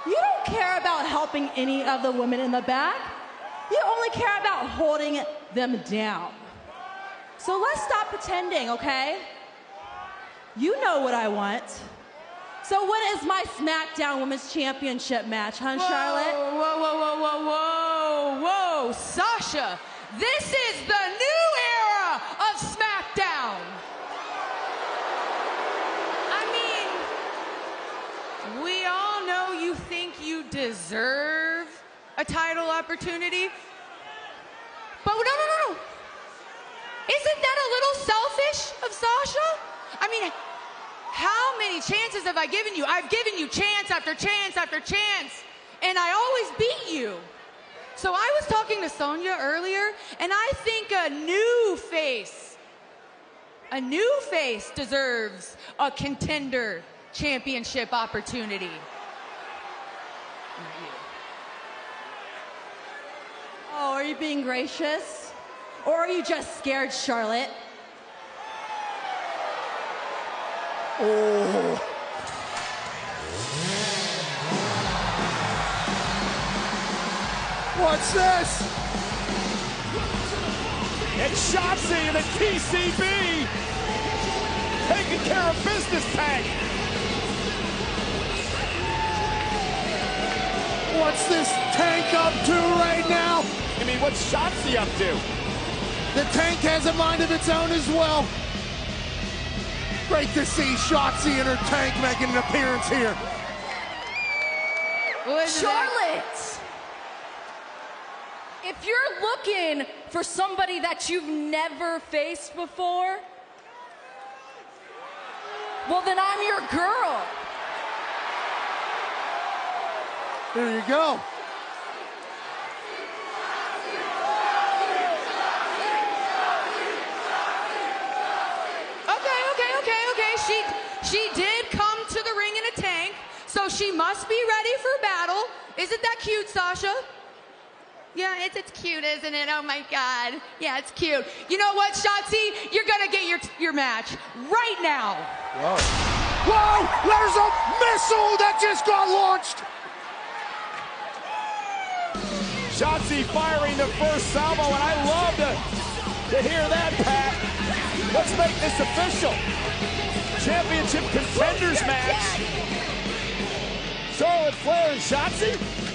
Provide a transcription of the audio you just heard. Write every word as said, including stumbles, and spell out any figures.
You don't care about helping any of the women in the back. You only care about holding them down. So let's stop pretending, okay? You know what I want. So when is my SmackDown Women's Championship match, huh, whoa, Charlotte? Whoa, whoa, whoa, whoa, whoa, whoa, Sasha, this is the new era of SmackDown. I mean, we all know you think you deserve a title opportunity, but no, no, no, no. Isn't that a little selfish of Sasha? I mean, how many chances have I given you? I've given you chance after chance after chance, and I always beat you. So I was talking to Sonya earlier, and I think a new face, a new face deserves a contender championship opportunity. Not you. Oh, are you being gracious? Or are you just scared, Charlotte? Oh. What's this? It's Shotzi and the T C B taking care of business, Tank. What's this Tank up to right now? I mean, what's Shotzi up to? The Tank has a mind of its own as well. Great to see Shotzi and her Tank making an appearance here. Charlotte! If you're looking for somebody that you've never faced before, well, then I'm your girl. There you go. She, she did come to the ring in a tank, so she must be ready for battle. Isn't that cute, Sasha? Yeah, it's, it's cute, isn't it? Oh my God. Yeah, it's cute. You know what, Shotzi? You're gonna get your, your match right now. Whoa. Whoa! There's a missile that just got launched! Shotzi firing the first salvo, and I love to, to hear that, Pat. Let's make this official. Championship contenders match. Charlotte, Flair, and Shotzi.